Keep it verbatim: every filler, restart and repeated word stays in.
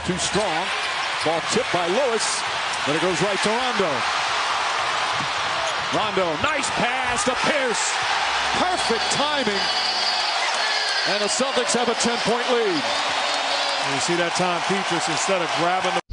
too strong. Ball tipped by Lewis, but it goes right to Rondo. Rondo, nice pass to Pierce. Perfect timing. And the Celtics have a ten-point lead. And you see that time Petrus, instead of grabbing the